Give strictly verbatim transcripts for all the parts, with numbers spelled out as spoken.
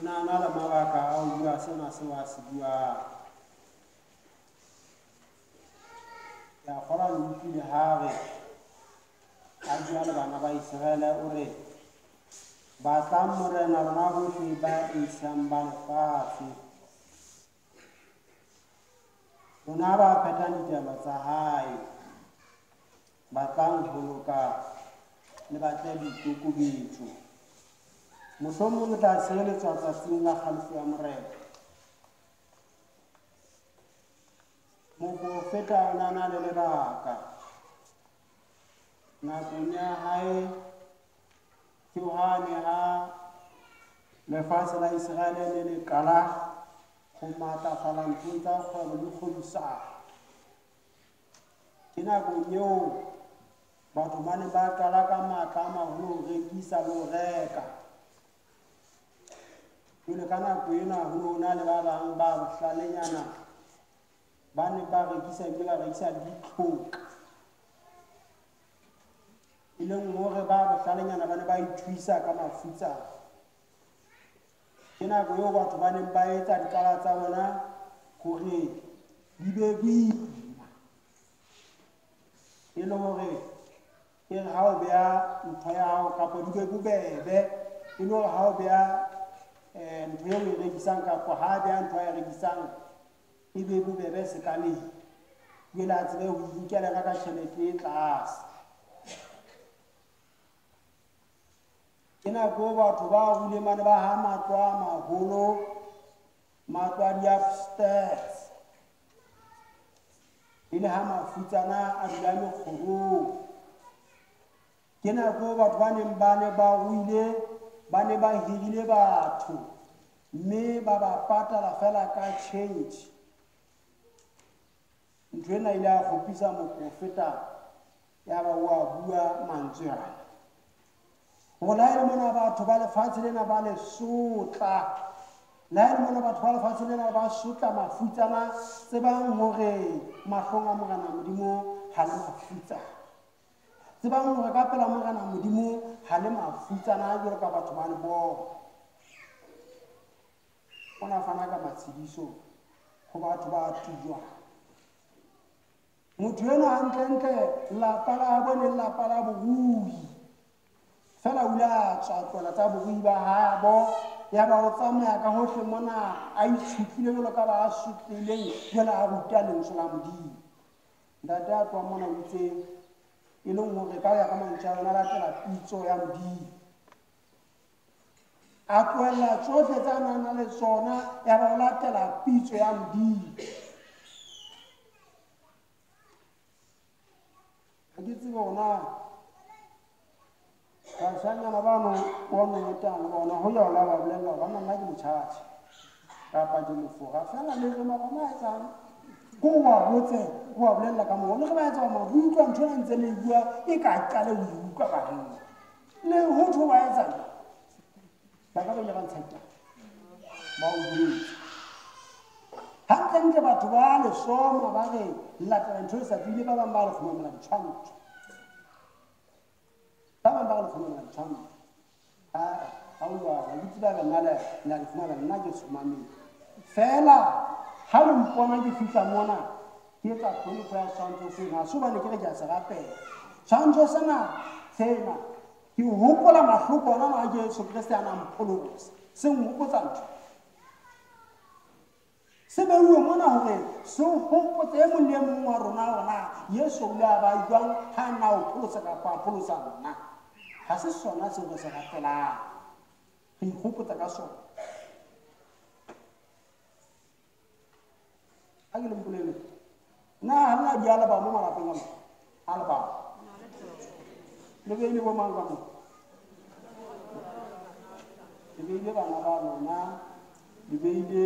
na na la mabaka a o bua sena se wa se bua ya kgora le utlwile hare a bua le bana ba Israele o re ba tla morena rona bohle ba isang ba lefatshe rona ba pheta ditaba tsa hae ba tlang boloka le ba tla diikokobetso mohlomong le tla sebeletswa tsatsing la kgalefo ya morena moprofeta o na na le lebaka nakong ya hae ke hane ha lefatshe la Israele le le kala go matlafala nthong tsa kgwebo le kgwebisano ke nakong eo batho ba ne ba kala ka matla a maholo ho rekisa le ho reka jwale ka nako ena ho na le ba bang ba bohlalenyana ba ne ba rekisa ebile ba rekisa ditlhoka e leng hore ba bohlalenyana ba ne ba ithuisa ka mafutsa ke nako eo batho ba neng ba etsa dikala tsa bona hore di be boima e le hore e re ha o beha ntho ya hao kapa di be bobebe e le hore ha o beha ntho eo e rekisang kapa ha beha ntho ya rekisang e be bobebe sekaleng jwale a tsebe ho inkela ka tjhelete e tlase ke nako batho ba hule mane ba ha matlo a maholo matlo a di-upstairs e le ha mafutsana a dula mekgorong ke nako batho ba neng ba ne ba ruile ba ne ba hirile batho mme ba ba patala fela ka change ntho ena ile a kgopisa moprofeta ya ba wa bua mantswe ana go laele mona batho ba lefatshe lena ba le sotla laele mona batho ba lefatshe lena ba sotla mafutsana tsebang hore mahlong a morena modimo ha le mafutsa tsebang hore ka pela morena modimo ha le mafutsana jwalo ka batho ba le bona ona fana ka matsidiso go batho ba tujwa motho ena hantlentle lapa la bone lapa la borui fela o ile a tswa tlola tsa borui ba habo ya ba go tsamaya ka hohle mona a itshutlile jwalo ka ba a sutlileng jwale a ruta lentswe la modimo ntate a tloa mona o itse e leng hore ka ya ka mantswe a yona latela pitso ya modimo a tlohella tsohle tsa nana le tsona ya ba go latela pitso ya modimo ga ke tsebe ona bashanyana bano bona motang le bona ho ya la ba bolella ba nna ke motjhatsi kapa ke mofoga fela le re ma bona etsang go wa botse go wa bolella ka mo le ge ba etsa ma butlwa ntho e ntse le bua e ka qale ho utlwa ba reng le ho tho ba etsa ba ka ba ya bantshata ba o bua hantle ntle batho ba le soma ba re latela ntho e sa bile ba bang ba le khomela ditshwantsho ba bang ba le khomela ditshwantsho a a uwa ba ditsi ba bana le na le khomela nna ke sumame fela ha le mpona ke fihla mona ke etsa khone kwa tshwantsho sena so ba ne ke re ke a se rapela tshwantsho sena sena ke hopola mahloko ana a Jesu Kriste ana mpholosa se ngopotsa ntho se be uwe mona hore se hopotsa e mong le mong wa rona ona Yesu o la ba jwang ha na o pholosa ka pa pholosa rona ha se sona se go se rapela re hopotsa ka sona a ke le mpolele na ha na di ala ba mo malapeng a ala ba le be ile bo manga mo le be ile bana ba rona le be ile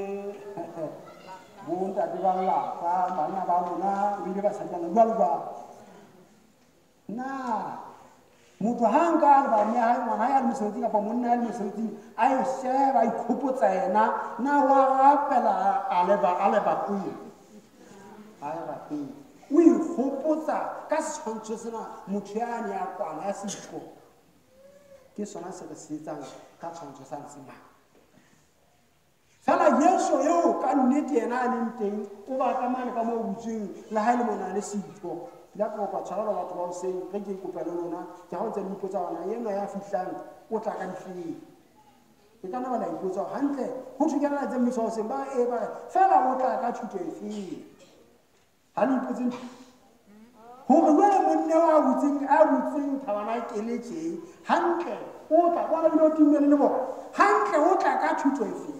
bo nta di ba la fa bana ba rona le ile ba sajana jwalo ba na motho ha nka ba me ha ngwana ya le mosebetsi kapa monna ya le mosebetsi a e sheba a ikhopotsa yena na wa rapela a le ba a le ba kuyi a le ba kuyi o ikgopotsa ka setshwantsho sena motho ya ne a kwana ya setlo ke sona se re se etsang ka tshwantsho sa nsima ka nnete yena a leng teng o ba ka mane ka mo butsweng la ha ile mona le sitho la ka kwa tshwara batho ba o seng ge ke kopela lona ke ha o ntse le ipotsa ona yena ya fihlang o tla ka difeng ke kana ba la ipotsa hantle ho thukela tse mmiso o seng ba e ba fela o tla ka thuto e feng ha le ipotse hore jwale monne wa butseng a butseng thabana keletse hantle o tla bona le tumele le bona hantle o tla ka thuto e feng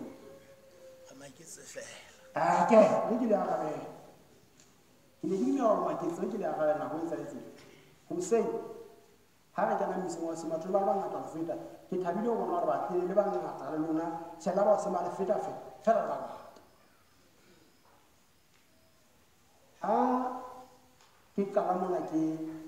a ke le ke le aga be ke le dina wa ke tse ke le aga na ho etsa etsa ho sei ha re kana mise wa se matlo ba ba ngata go feta ke thabile go bona ba tlile le ba ngata le lona tshela ba se ma le feta feta fela ba ha ke kala mona ke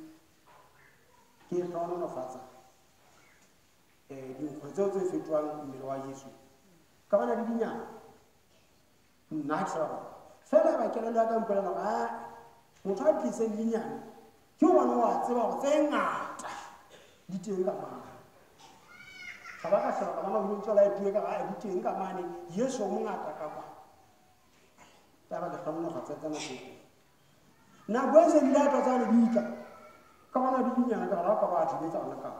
ke rona no fatsa eh di khotso tse fetwang mmele wa Yesu ka bana di dinyana nna tsaba fela ba ke le la ka mpolela ga motho a tlise dinyana ke bona wa tseba go tse ngata di teng ka mana ga ba ka tsaba ka bana go ntsola e tue ka ga di teng ka mane Yesu mo ngata ka kwa ta ba ka kgona go tsetsa na go na go se di data tsa le ditla ka bana di dinyana ka ra ka ba di tsa ka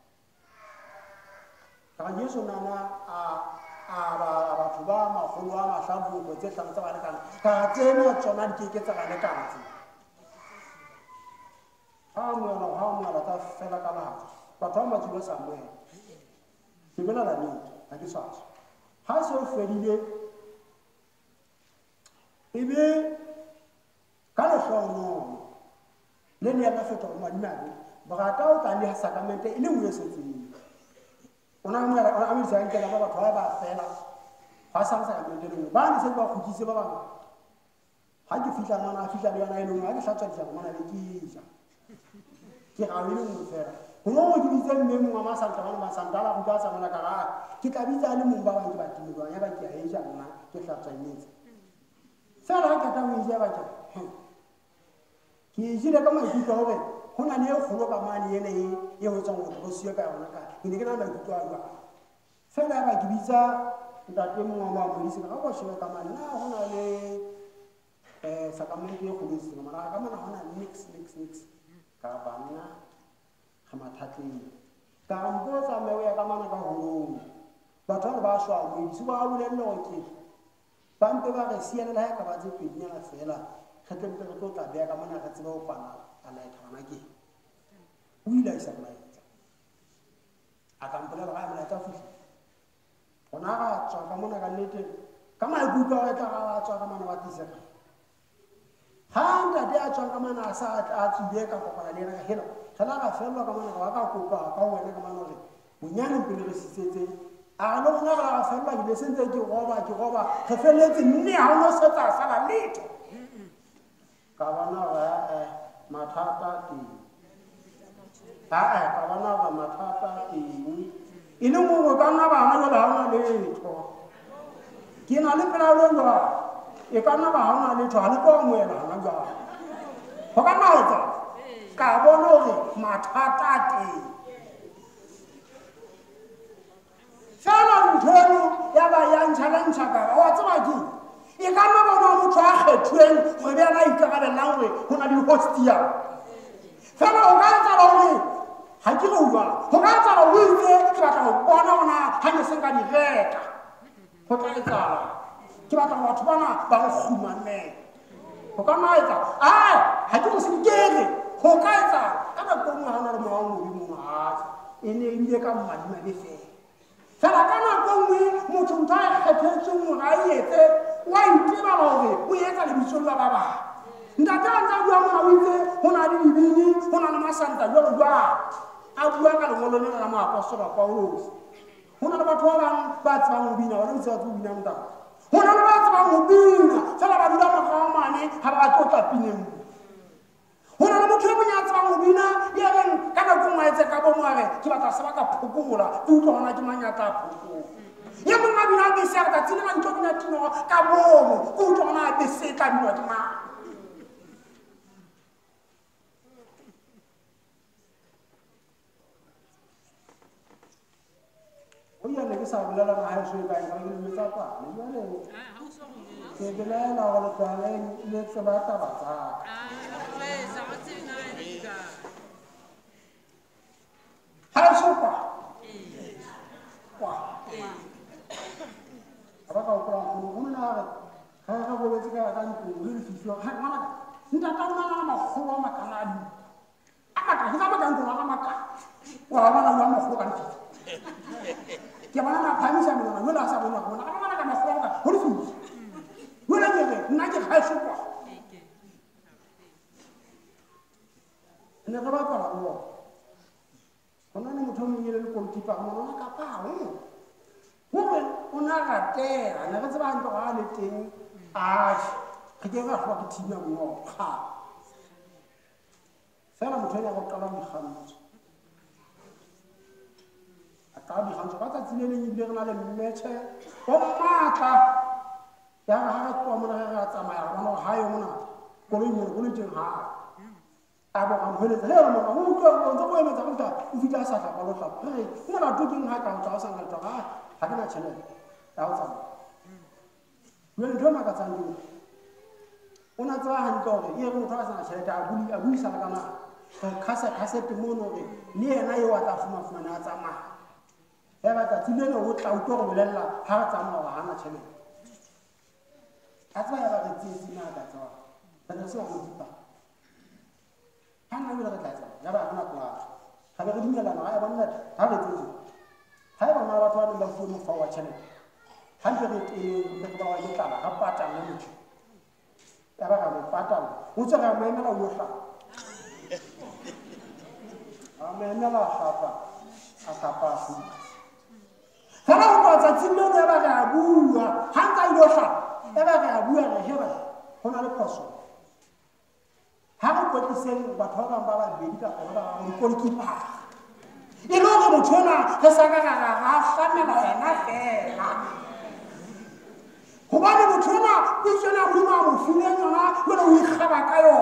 ka Yesu nana a a ba batho ba magolo a mahlabu go tse tlang tsa ba le kana ka tsena tsona di ke tsa ga le kana ha mo na ha mo na ta fela ka la batho ba matlo sa mo ke bela la ni ha ke sa ha se o fedile ebe ka le hlono le ne ya ka fetwa mo dinane ba ga ta o tla le sakamente ile mo yesetseng ona mo a mo sa nke la ba batho ba fela ba sa sa sakamente le ba ne se ba khutise ba ba ha ke fihla mana a fihla le yana ile mo a ke hlatsa di mana le ke ja ke ga ile mo fela go no ke ditse mme mo ma sa ntaba ma sa ndala go ka sa mona ka ga ke tla bitsa le mo ba ba ke ba timelo ya ba ke a e ja nna ke hlatsa inetse sa ra ka ta mo ja ba ke ke jile ka mai ditwa hore hona le kgolo ka mane ene e ho tsang go siya ka yona ka ke ne ke na mai ditwa ba fela ba ke bitsa ntate mo wa mo ise ka go sheba ka mane na hona le eh sakamente go le seng mara ka mane hona mix mix mix ka bana ga mathateng ka mboza me ya ka mane ka ho batho ba shwa mo di ba bolelle go ke ba mpe ba re siela la ka ba tse pedinyana fela kgetlo mpe re tlo tla bea ka mona ga tseba o kwana a laetha gona ke o ile a isa laetha a ka mpolela ga mo laetha fihla gona ga tswa ka mona ka nnete ka maikutlo a tla ga tswa ka mona wa tisega ha ntate a tswa ka mona a sa a tsile ka kopana le ena ka hela tlhala ga felwa ka mona ga ka kopa ka wena ka mona re bonyane pele re sitsetse a lo nna ga felwa ke sentse ke goba ke goba re feletse nne ha no setsa sala letho ka bana ga mathata ke a a ka bana ga mathata ke ine mo ka nna bana le ha na letho ke na le pela lo ndo e ka nna ba ha na letho ha le ko mo ela na ga ho ka na etsa ka bona hore mathata ke fela nthono ya ba ya ntshalantsha ka wa tsaba ke e ka nna bona motho a kgethweng go be ana ikarabelang gore go na le hostia fela o ka etsa gore ha ke go bua go ka etsa gore o itse ke batla go bona gona ga ne se nka di reka go tla etsala ke batla go batho bana ba go khumane go ka nna etsa a ha ke go se kere go ka etsa ka ba go mo hana le mo wa mo mo ha ene ile ka mmadima be fe fela kana go nngwe motho ntha a kgethetseng mo ga etse wa iteba gore o etsa le bitso la baba ntate a ntse a bua mona o itse go na le dibini go na le masanta jalo jwa a bua ka lengolo le la moapostola Paulos go na le batho ba bang ba tsebang go bina ba ntse ba bina motho go na le ba tsebang go bina fela ba dula mogao mane ga ba tlo tla pineng go na le motho yo monyatsa tsebang go bina ya reng ka nako ngwe etse ka bo moare ke batla se ba ka phokola ke utlwa gona ke manyata a phokolo ya mo mabina a bese ka tsile ba ntho bina tino ka bomo ke utlwa gona a bese ka bina ke ma o ya le ke sa bolela ga e so ka ga le metsa pa le jale ke belela go le tlaleng le tseba taba tsa ka ha sopa kwa aba ka ukra go go na ga ga ga go betse ka ka ntlo le le fifio ha ngwana nda ta una na makgolo makanadi amaka ke ga ntlo ga maka wa bana wa makgolo ka ntlo ke bana na phamisa mona no la sa bona bona ga bana ka makgolo ka ho le fifio wala ke nna ke ga sopa ne ga ba ka go ona ne motho mo nyele le kompipa mo ona ka pa ho hobe ona ga tera ne ga tseba ntlo ga le teng a ke ke ga hwa ke tina mo ha fela motho ya go qala dikgantso a ka dikgantso ba tsa tsile le nyile rena le mmethe o mata ya ga ga kwa mo na ga tsamaya bona ha yo mona go le mo go le teng ha abo ga mo le le mo go go go go go emetsa go ta o fitla sa ka ba lo tla re mo na tuking ha ka tsa sa ngal tsa ga ha ke na tshele ya o tsa yo ntho ma ka tsang ona tswa hantle gore e re motho a sana tšhelete a buli a buisa ka kana go khasa khasete mo no re le yena yo a tla fuma fumana a tsamaya ya ba tla tsile no o tla o tlo go bolella ha a tsamaya ga hana tšhelete a tswa ya ba re tsitsi na ka tswa ba re se go dipa ha na le re tla tswa ya ba hana kwa ga re dumela na ya bonna ha re tsitsi ha ba na batho ba le ba fuma fa wa tšhelete ha ntse re e le ba wa le tla ga pata le motho ya ba ga mo patala o tse ga mo emela o hla a mo emela hapa a kapa fu fela go tsa tsimo ya ba ga bua ha ntsa ile hla ya ba ga bua re heba go na le phoso ha go kwetliseng batho ba bang ba ba bedi ka bona ba go goalkeeper e lo go motho na ge sa ga ga ga famela yena fela go ba le motho na e tsena go ma mo file yona le go ikgaba ka yo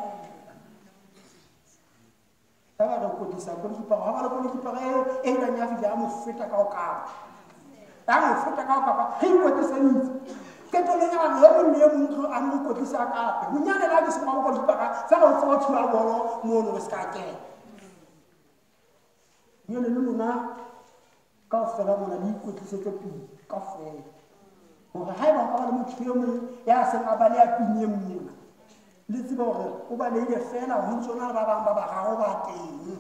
ta ba go kodisa go dipa ga ba le go dipa ga e la nya fitla mo feta ka o ka ta mo feta ka o ka ba ge go tse sentse ke to le nya ga le mo le mo ntlo a mo kodisa ka pe mo nyane la ke se mo go dipa ka sa go tsa go tshwa bolo mo no ska ke yo le luna ka fela mo na di ko tlisetse pele ka fela gore ha ba ka ba le motho yo mongwe ya se ga ba le a pinye mmona le tseba gore o ba le ile fela ho ntsona ba bang ba ba ga go ba teng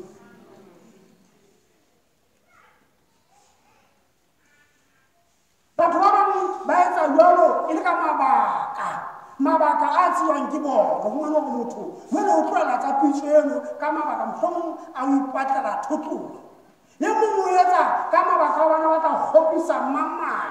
batho ba bang ba etsa jalo e le ka mabaka mabaka a tsiwang ke bona go ngwana go motho mo le o tloela tsa pitso eno ka mabaka mohlomong a o ipatlela thotlola le mongwe o etsa ka mabaka a bana ba tla kgopisa mamang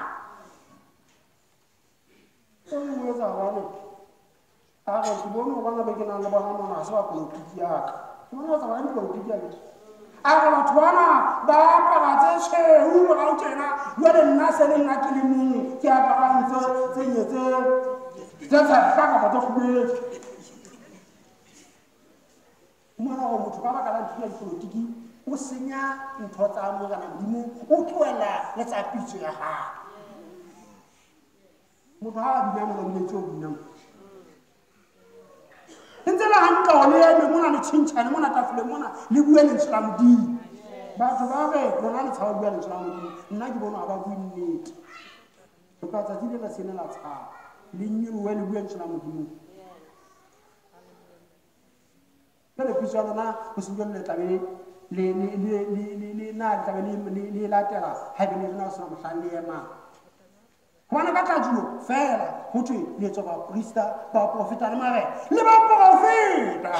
o mo etsa bana a go ke bona bana be ke nang le bana mona se ba politiki ya ka bona tsa bana politiki ya ka a go batho bana ba apara tse tshweu ba o tsena yo le nna se le nna ke le mongwe ke apara ntse tse nyetse tse tsa ka ka ba tlo go mona go motho ba ba ka la ntho ya politiki o senya ntho tsa mo kana modimo o tloela le tsa pitso ya ha motho ha a bina mo le tso bina ntse la hantlo le eme mona le tshintshane mona tafole mona le bua le Islam di batho ba be bona le tshaba bua le Islam di nna ke bona ba bua nnete o ka tsa dile la sene la tsha le nyiru we le bua le Islam di le pitso lona go se le tabele le le le le le na tabele le la tela ha be le na sona mohlale ya ma bona ka tlajulo fela go thwe le tsoga priesta ba profeta le mare le ba profeta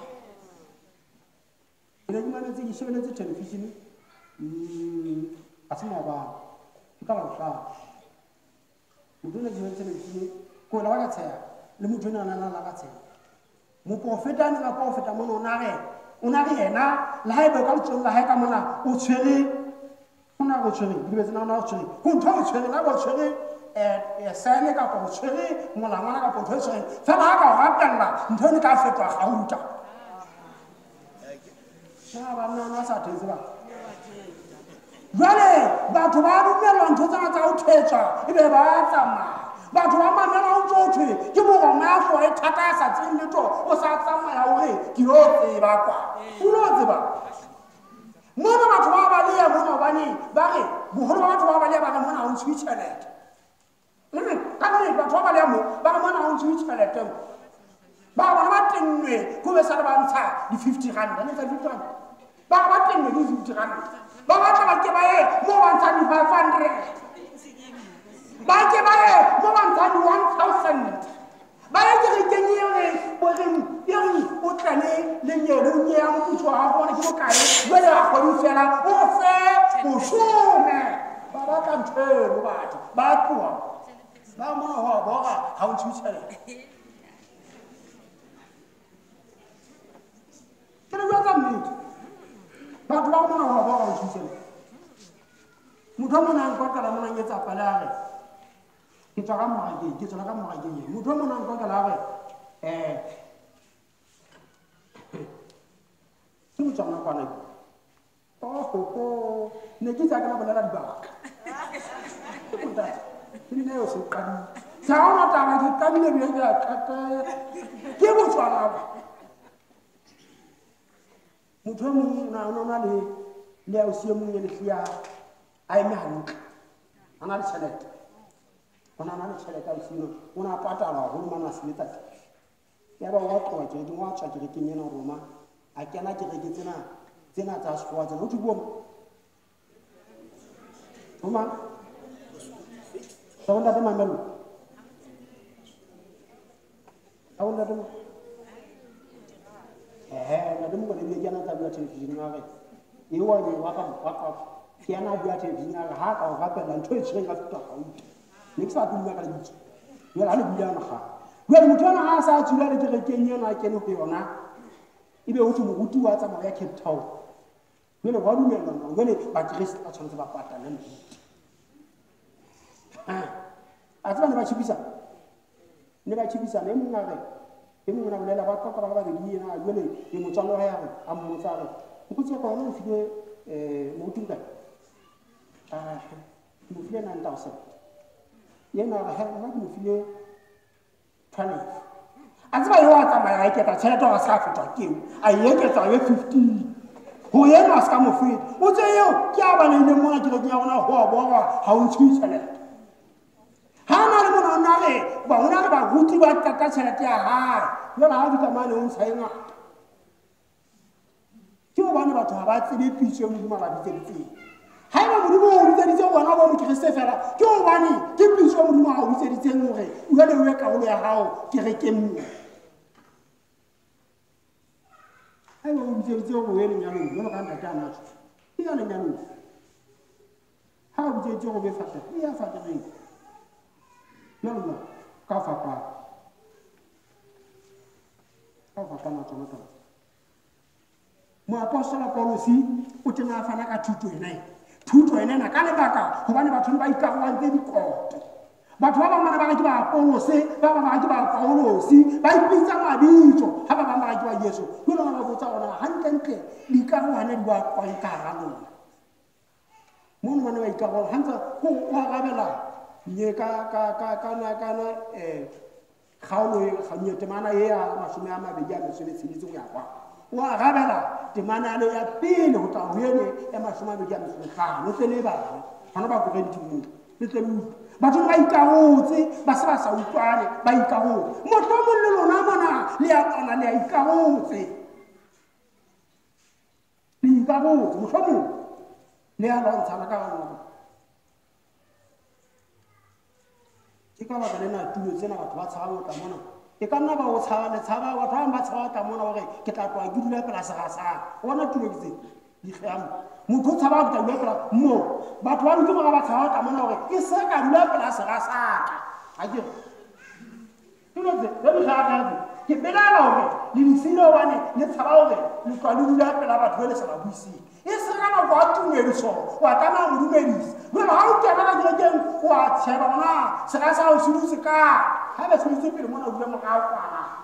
le di mana tse di shebeletse television mm a tsena ba ka ba tla mo dona di television ko la ba tsaya le mo dona na la ba tsaya mo profeta ni ba profeta mo na re ona re yena la haeba ka motho la hae ka mona o tshwere ona go tshwere di be tsena ona o tshwere go ntho o tshwere la go tshwere eh ya sane ka go tshwere mo la ngwana ka go tshwere fa la ka ga tella ntho ni ka fetwa ga uta na ba nna na sa tshetse ba jale batho ba dumela ntho tsa tsa o thetswa e be ba tsama batho ba mamela o tsothwe ke mogoma ya hlwa e thata ya sa tseng letho o sa tsamaya gore ke yo tseba kwa o lo tseba mona batho ba balea mona obane ba re boholo ba batho ba balea ba re mona o ntshwe tšhelete ka nnete batho ba balea mo ba re mona o ntshwe tšhelete ba bona ba tennwe ko be sa le ba ntsha di-fifty rand ne tsa fifty rand ba ba tennwe di-fifty rand ba batla ba ke ba ye mo ba ntsha di-five hundred ba ke ba ye mo ba ntsha di-one thousand ba ye ke re kenyere boreng e re o tlane lenyele o nyea moputso wa gago gore ke bokae jale ga kgwedi fela o fe bosome ba batla ntho eno batho ba tloa ba mona go a boga ga o ntshwe tšhelete ke re jwa tsa nnete batho ba mona go a boga o ntshwe tšhelete motho o mona nkotela mona nyetsa pale a re ke tswa ka mogakeng ke tswela ka mogakeng e motho o mona nkotela a re um ke botswana kwana ohoho ne ke tsa ke na bolela dibaka ke montate ke dine yo se qadile sa gona taba ke qadile bile ke a kata ke botswana ba motho o mongwe o na le le a o sie mongwe letlhia a eme gantle a na le tšhelete o na na le tšhelete a o sino o na patalwa golo mana a sebetsa ya ba wa tloga kerekeng wa tswa kerekeng ena roma a kena kereke tsena tsena tsa sekgowa tsena o di buo oma sa gonda te mamelo a gonda te eh na dum ko ne bi jana ta bua television ngare e wa ni wa ka wa ka ke ana bua television ngare ha ka ga pe la ntho e tsheng ga fitwa ga o ne ke sa bua ka lebitso yo la le bua na ga yo motho ana ha sa tsula le kerekeng yona ke no go yona ibe o tlo mo ruti wa tsamaya ya Cape Town yo le wa dumela no yo le ba Kriste ba tshwanetse ba patala le ah a tsana ba tshibisa ne ba tshibisa ne mo ngare e mo na bolela ba ka ka ba be di na yo le e mo tsalo ya re a mo tsare go tse ka no file eh mo tuka ah mo file nine thousand ye na ga ha mo file twelve a tsaba yo a tsamaya a iketsa tšhelete wa sa fetwa keo a eketsa yo fifty go yena ska mo feta o tse yo ke a ba le le mona kerekeng ya gona go a boga ga o ntshwe tšhelete ha na le mona o na le ba o na le ba ruti ba tata tšhelete ya gae jona ga dikamane o ntsha e ngata ke gobane batho ga ba tsebe pitso e modimo ba bitseditseng ga eba modimo o bitseditse gona bo mokeresete fela ke gobane ke pitso e modimo ga o bitseditseng gore o jale o ye karolo ya gago kerekeng mongwe ha eba o bitseditse go ye lenyalong jalo ka ntate a natso e ya lenyalong ha o bitseditse go be fata e ya fategeng jalo ka fapa ka fapa na tsona tsona moapostola Paulosi o tena fana ka thuto ena thuto ena na ka lebaka gobane batho ba ikarolantse dikoto batho ba bangwe ba ke ba Apolose ba bangwe ba ke ba Paulosi ba ipitsa mabitso ha ba bangwe ba ke ba Yesu go lona ba botsa ona hantle dikarolane di ba kwa ikarolana mo no ba ikarolana hantsa go wa gabela ye ka ka ka kana kana eh khaolo ga nyete mana ye ya masome a mabedi a mesome tsheditse go ya kwa wa gabela temana le ya pele go tla hoene ya masome a mabedi a mesome ga no tsene ba hana ba go re ditimo le tselu batho ba ikarotse ba se ba sa utlwane ba ikarotse motho mo le lona mona le ya tsana le ya ikarotse le ikarotse motho mo le ya lwantsana ka lona ke ka baka lena tulo tsena batho ba tshaba o tla mona e ka nna ba o tshaba le tshaba batho ba ba tshaba tla mona gore ke tla tloa ke dula pela se ga sa bona tulo ke tse di khamo motho tshaba ka dula pela mo batho ba ntse ba tshaba tla mona gore ke se ka dula pela se ga sa ka a ke tulo tse le di ga ga ke bela la gore le di sino wane le tshaba gore le tloa le dula pela batho le sa ba buisi e se ga na go atumediso wa kana mo dumedisa le ha o kena ka direng wa tsheba bona se ga sa o se ka ha ba se se pele mona o dula mo ga o kwana